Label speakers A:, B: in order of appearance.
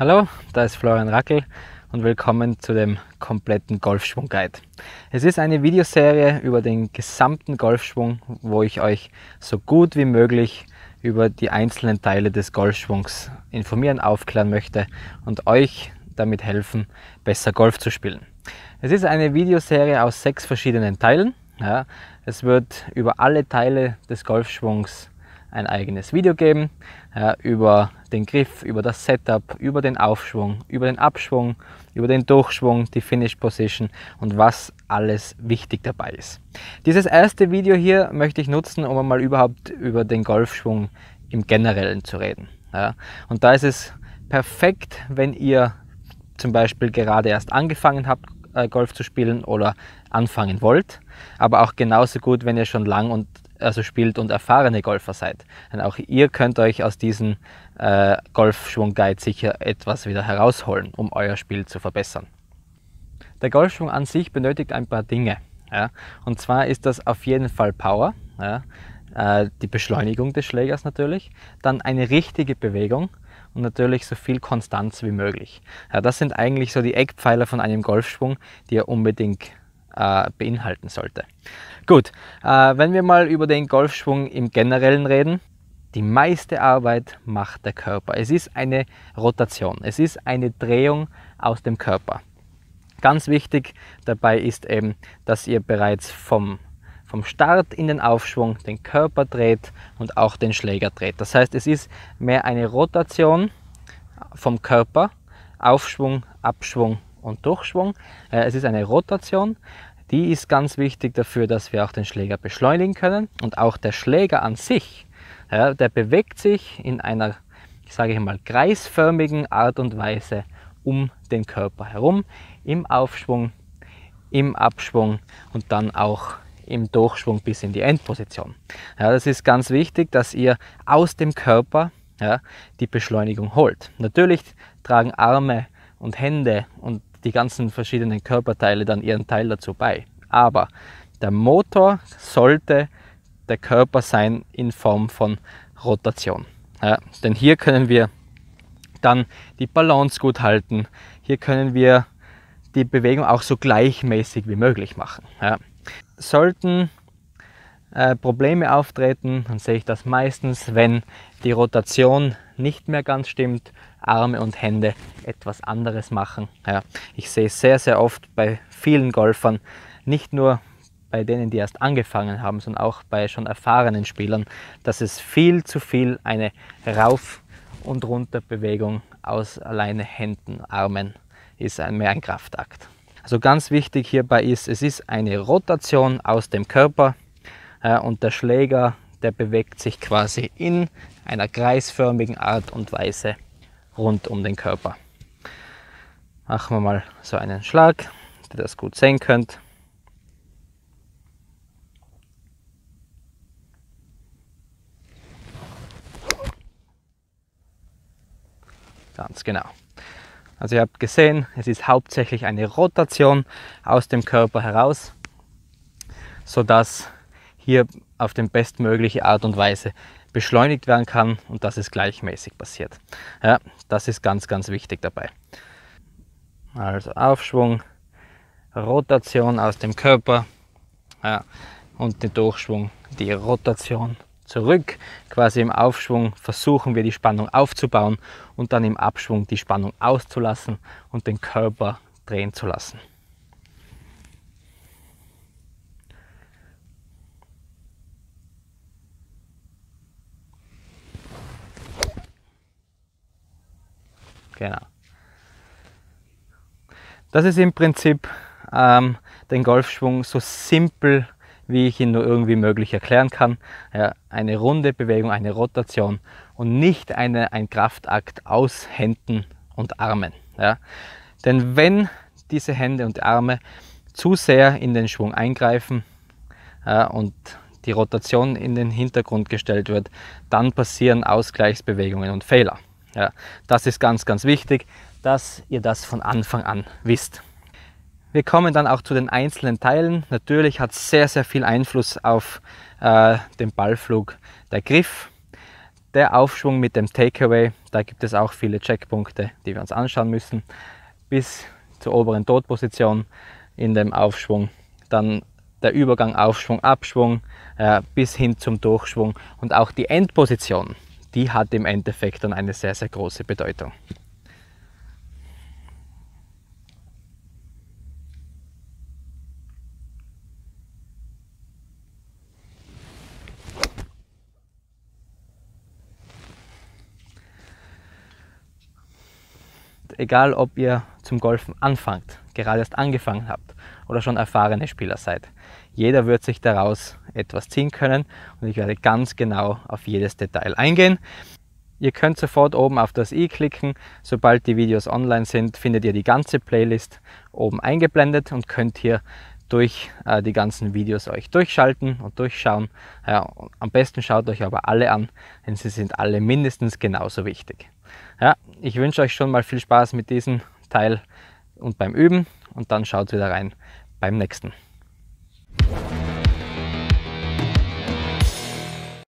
A: Hallo, da ist Florian Rackel und willkommen zu dem kompletten Golfschwung Guide. Es ist eine Videoserie über den gesamten Golfschwung, wo ich euch so gut wie möglich über die einzelnen Teile des Golfschwungs informieren, aufklären möchte und euch damit helfen, besser Golf zu spielen. Es ist eine Videoserie aus 6 verschiedenen Teilen. Ja, es wird über alle Teile des Golfschwungs ein eigenes Video geben, über den Griff, über das Setup, über den Aufschwung, über den Abschwung, über den Durchschwung, die Finish Position und was alles wichtig dabei ist. Dieses erste Video hier möchte ich nutzen, um einmal überhaupt über den Golfschwung im Generellen zu reden. Ja, und da ist es perfekt, wenn ihr zum Beispiel gerade erst angefangen habt, Golf zu spielen oder anfangen wollt, aber auch genauso gut, wenn ihr schon lang spielt und erfahrene Golfer seid. Denn auch ihr könnt euch aus diesem Golfschwung-Guide sicher etwas wieder herausholen, um euer Spiel zu verbessern. Der Golfschwung an sich benötigt ein paar Dinge. Ja? Und zwar ist das auf jeden Fall Power, ja? Die Beschleunigung des Schlägers natürlich, dann eine richtige Bewegung und natürlich so viel Konstanz wie möglich. Ja, das sind eigentlich so die Eckpfeiler von einem Golfschwung, die er unbedingt beinhalten sollte. Gut, wenn wir mal über den Golfschwung im Generellen reden, die meiste Arbeit macht der Körper. Es ist eine Rotation, es ist eine Drehung aus dem Körper. Ganz wichtig dabei ist eben, dass ihr bereits vom Start in den Aufschwung den Körper dreht und auch den Schläger dreht. Das heißt, es ist mehr eine Rotation vom Körper, Aufschwung, Abschwung und Durchschwung. Es ist eine Rotation, die ist ganz wichtig dafür, dass wir auch den Schläger beschleunigen können. Und auch der Schläger an sich, ja, der bewegt sich in einer, sage ich mal, kreisförmigen Art und Weise um den Körper herum, im Aufschwung, im Abschwung und dann auch im Durchschwung bis in die Endposition. Ja, das ist ganz wichtig, dass ihr aus dem Körper die Beschleunigung holt. Natürlich tragen Arme und Hände und die ganzen verschiedenen Körperteile dann ihren Teil dazu bei. Aber der Motor sollte der Körper sein in Form von Rotation. Ja, denn hier können wir dann die Balance gut halten. Hier können wir die Bewegung auch so gleichmäßig wie möglich machen. Ja. Sollten Probleme auftreten, dann sehe ich das meistens, wenn die Rotation nicht mehr ganz stimmt, Arme und Hände etwas anderes machen. Ja, ich sehe es sehr, sehr oft bei vielen Golfern, nicht nur bei denen, die erst angefangen haben, sondern auch bei schon erfahrenen Spielern, dass es viel zu viel eine Rauf- und Runterbewegung aus alleine Händen, Armen ist mehr ein Kraftakt. Also ganz wichtig hierbei ist, es ist eine Rotation aus dem Körper und der Schläger, der bewegt sich quasi in einer kreisförmigen Art und Weise rund um den Körper. Machen wir mal so einen Schlag, dass ihr das gut sehen könnt. Ganz genau. Also ihr habt gesehen, es ist hauptsächlich eine Rotation aus dem Körper heraus, sodass hier auf die bestmögliche Art und Weise beschleunigt werden kann und dass es gleichmäßig passiert. Ja, das ist ganz, ganz wichtig dabei. Also Aufschwung, Rotation aus dem Körper, ja, und den Durchschwung, die Rotation zurück. Quasi im Aufschwung versuchen wir die Spannung aufzubauen und dann im Abschwung die Spannung auszulassen und den Körper drehen zu lassen. Genau. Das ist im Prinzip den Golfschwung so simpel, wie ich ihn nur irgendwie möglich erklären kann. Ja, eine runde Bewegung, eine Rotation und nicht ein Kraftakt aus Händen und Armen. Ja. Denn wenn diese Hände und Arme zu sehr in den Schwung eingreifen und die Rotation in den Hintergrund gestellt wird, dann passieren Ausgleichsbewegungen und Fehler. Ja, das ist ganz, ganz wichtig, dass ihr das von Anfang an wisst. Wir kommen dann auch zu den einzelnen Teilen. Natürlich hat es sehr, sehr viel Einfluss auf den Ballflug der Griff. Der Aufschwung mit dem Takeaway, da gibt es auch viele Checkpunkte, die wir uns anschauen müssen, bis zur oberen Todposition in dem Aufschwung, dann der Übergang Aufschwung, Abschwung bis hin zum Durchschwung und auch die Endposition, die hat im Endeffekt dann eine sehr, sehr große Bedeutung. Egal, ob ihr zum Golfen anfangt, gerade erst angefangen habt oder schon erfahrene Spieler seid, jeder wird sich daraus etwas ziehen können und ich werde ganz genau auf jedes Detail eingehen. Ihr könnt sofort oben auf das i klicken, sobald die Videos online sind, findet ihr die ganze Playlist oben eingeblendet und könnt hier durch die ganzen Videos euch durchschalten und durchschauen. Ja, am besten schaut euch aber alle an, denn sie sind alle mindestens genauso wichtig. Ja, ich wünsche euch schon mal viel Spaß mit diesem Teil und beim Üben und dann schaut wieder rein beim nächsten.